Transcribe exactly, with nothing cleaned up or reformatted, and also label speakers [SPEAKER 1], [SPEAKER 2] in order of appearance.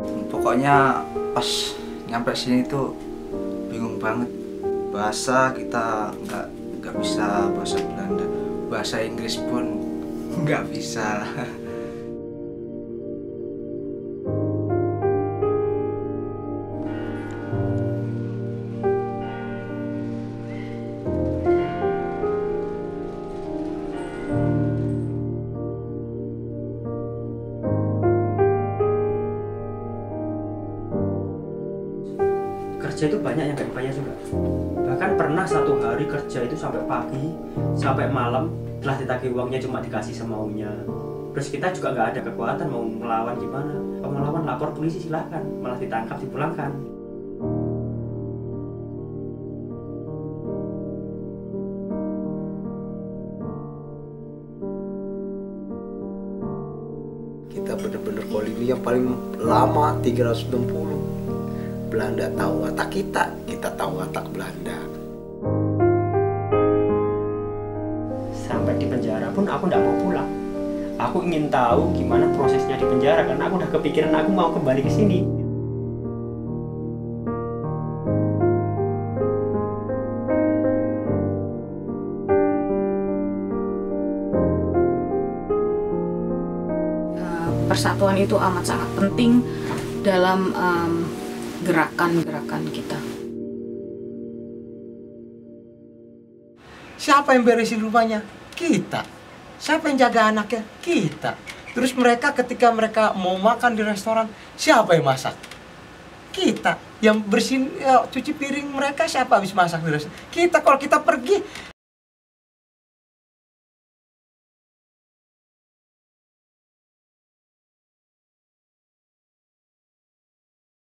[SPEAKER 1] Pokoknya pas nyampe sini tuh bingung banget. Bahasa kita nggak nggak bisa bahasa Belanda, bahasa Inggris pun nggak bisa.
[SPEAKER 2] Kerja itu banyak yang gak dibayar juga. Bahkan pernah satu hari kerja itu sampai pagi sampai malam, telah ditagih uangnya cuma dikasih semaunya. Terus kita juga nggak ada kekuatan mau melawan gimana. Kalau melawan lapor polisi silahkan, malah ditangkap dipulangkan.
[SPEAKER 3] Kita benar-benar koloni yang paling lama, tiga ratus enam puluh. Belanda tahu watak kita, kita tahu watak Belanda.
[SPEAKER 2] Sampai di penjara pun aku nggak mau pulang. Aku ingin tahu gimana prosesnya di penjara karena aku udah kepikiran aku mau kembali ke sini.
[SPEAKER 4] Persatuan itu amat sangat penting dalam um, gerakan-gerakan kita.
[SPEAKER 3] Siapa yang beresin rumahnya? Kita. Siapa yang jaga anaknya? Kita. Terus mereka ketika mereka mau makan di restoran, siapa yang masak? Kita. Yang bersihin, ya, cuci piring mereka siapa habis masak di restoran? Kita. Kalau kita pergi,